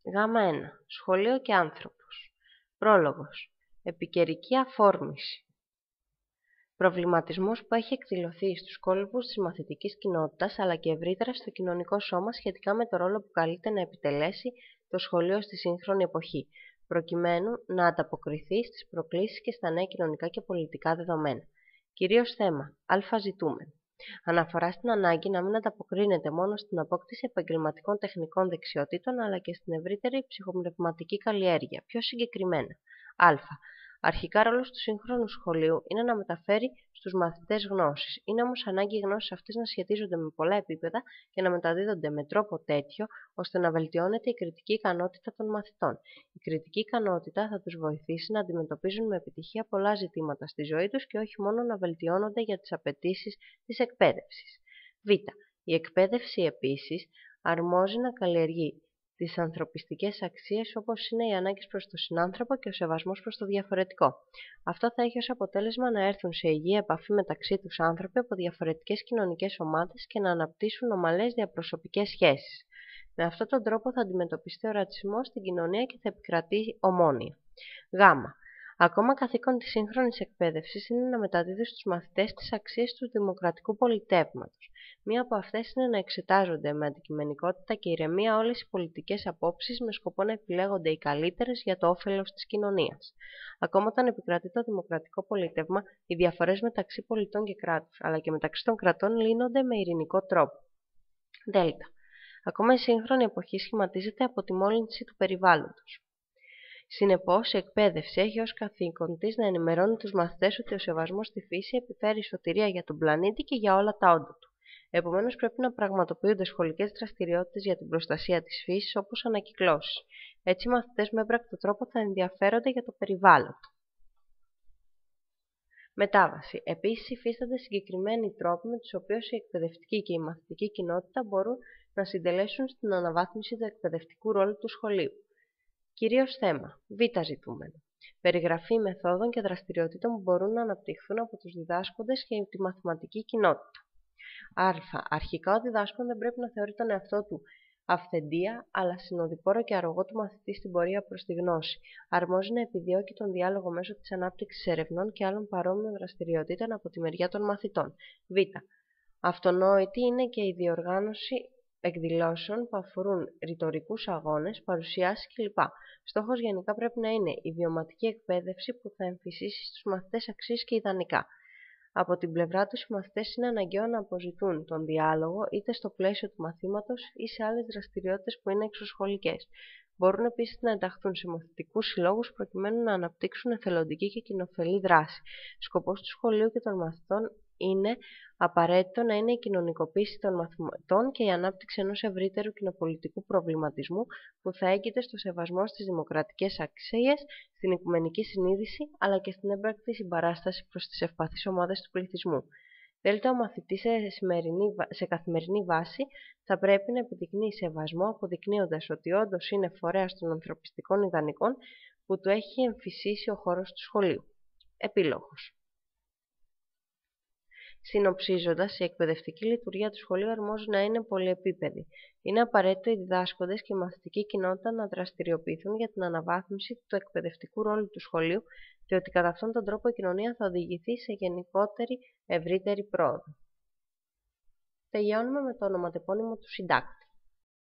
Γάμα 1. Σχολείο και άνθρωπος. Πρόλογος. Επικαιρική αφόρμηση. Προβληματισμός που έχει εκδηλωθεί στους κόλπους της μαθητικής κοινότητας αλλά και ευρύτερα στο κοινωνικό σώμα σχετικά με το ρόλο που καλείται να επιτελέσει το σχολείο στη σύγχρονη εποχή, προκειμένου να ανταποκριθεί στις προκλήσεις και στα νέα κοινωνικά και πολιτικά δεδομένα. Κυρίως θέμα: α ζητούμενο. Αναφορά στην ανάγκη να μην ανταποκρίνεται μόνο στην απόκτηση επαγγελματικών τεχνικών δεξιοτήτων αλλά και στην ευρύτερη ψυχοπνευματική καλλιέργεια. Πιο συγκεκριμένα, α. Αρχικά ρόλος του σύγχρονου σχολείου είναι να μεταφέρει στους μαθητές γνώσεις. Είναι όμως ανάγκη οι γνώσεις αυτές να σχετίζονται με πολλά επίπεδα και να μεταδίδονται με τρόπο τέτοιο ώστε να βελτιώνεται η κριτική ικανότητα των μαθητών. Η κριτική ικανότητα θα τους βοηθήσει να αντιμετωπίζουν με επιτυχία πολλά ζητήματα στη ζωή τους και όχι μόνο να βελτιώνονται για τις απαιτήσεις της εκπαίδευσης. Β. Η εκπαίδευση επίσης αρμόζει να καλλιεργεί τις ανθρωπιστικές αξίες όπως είναι οι ανάγκες προς τον συνάνθρωπο και ο σεβασμός προς το διαφορετικό. Αυτό θα έχει ως αποτέλεσμα να έρθουν σε υγιή επαφή μεταξύ τους άνθρωποι από διαφορετικές κοινωνικές ομάδες και να αναπτύσσουν ομαλές διαπροσωπικές σχέσεις. Με αυτόν τον τρόπο θα αντιμετωπιστεί ο ρατσισμός στην κοινωνία και θα επικρατεί ομόνοια. Γ. Ακόμα καθήκον της σύγχρονης εκπαίδευσης είναι να μεταδίδει στους μαθητές τις αξίες του δημοκρατικού πολιτεύματος. Μία από αυτές είναι να εξετάζονται με αντικειμενικότητα και ηρεμία όλες οι πολιτικές απόψεις με σκοπό να επιλέγονται οι καλύτερες για το όφελος της κοινωνίας. Ακόμα όταν επικρατεί το δημοκρατικό πολίτευμα, οι διαφορές μεταξύ πολιτών και κράτους, αλλά και μεταξύ των κρατών λύνονται με ειρηνικό τρόπο. Δ. Ακόμα η σύγχρονη εποχή σχηματίζεται από τη μόλυνση του περιβάλλοντος. Συνεπώς, η εκπαίδευση έχει ως καθήκον της να ενημερώνει τους μαθητές ότι ο σεβασμός στη φύση επιφέρει σωτηρία για τον πλανήτη και για όλα τα όντα του. Επομένως, πρέπει να πραγματοποιούνται σχολικές δραστηριότητες για την προστασία της φύσης, όπως ανακυκλώσεις. Έτσι, οι μαθητές με έμπρακτο τρόπο θα ενδιαφέρονται για το περιβάλλον. Μετάβαση. Επίσης, υφίστανται συγκεκριμένοι τρόποι με τους οποίους η εκπαιδευτική και η μαθητική κοινότητα μπορούν να συντελέσουν στην αναβάθμιση του εκπαιδευτικού ρόλου του σχολείου. Κυρίως θέμα: Β ζητούμενο. Περιγραφή μεθόδων και δραστηριοτήτων που μπορούν να αναπτυχθούν από τους διδάσκοντες και τη μαθηματική κοινότητα. Α. Αρχικά ο διδάσκον δεν πρέπει να θεωρεί τον εαυτό του αυθεντία, αλλά συνοδοιπόρο και αρρωγό του μαθητή στην πορεία προς τη γνώση. Αρμόζει να επιδιώκει τον διάλογο μέσω της ανάπτυξης ερευνών και άλλων παρόμοιων δραστηριοτήτων από τη μεριά των μαθητών. Β. Αυτονόητη είναι και η διοργάνωση εκδηλώσεων που αφορούν ρητορικούς αγώνες, παρουσιάσεις κλπ. Στόχος γενικά πρέπει να είναι η βιωματική εκπαίδευση που θα εμφυσίσει στους μαθητές αξίες και ιδανικά. Από την πλευρά τους, οι μαθητές είναι αναγκαίο να αποζητούν τον διάλογο είτε στο πλαίσιο του μαθήματος ή σε άλλες δραστηριότητες που είναι εξωσχολικές. Μπορούν επίσης να ενταχθούν σε μαθητικούς συλλόγους προκειμένου να αναπτύξουν εθελοντική και κοινοφελή δράση. Σκοπός του σχολείου και των μαθητών είναι απαραίτητο να είναι η κοινωνικοποίηση των μαθητών και η ανάπτυξη ενός ευρύτερου κοινοπολιτικού προβληματισμού που θα έγκυται στο σεβασμό στις δημοκρατικές αξίες, στην οικουμενική συνείδηση αλλά και στην έμπρακτη συμπαράσταση προς τις ευπαθείς ομάδες του πληθυσμού. Δέλτα, ο μαθητής σε καθημερινή βάση θα πρέπει να επιδεικνύει σεβασμό, αποδεικνύοντας ότι όντως είναι φορέας των ανθρωπιστικών ιδανικών που του έχει εμφυσίσει ο χώρος του σχολείου. Επίλογος. Συνοψίζοντας, η εκπαιδευτική λειτουργία του σχολείου αρμόζει να είναι πολυεπίπεδη. Είναι απαραίτητο οι διδάσκοντες και η μαθητική κοινότητα να δραστηριοποιηθούν για την αναβάθμιση του εκπαιδευτικού ρόλου του σχολείου και ότι κατά αυτόν τον τρόπο η κοινωνία θα οδηγηθεί σε γενικότερη ευρύτερη πρόοδο. Τελειώνουμε με το ονοματεπώνυμο του συντάκτη.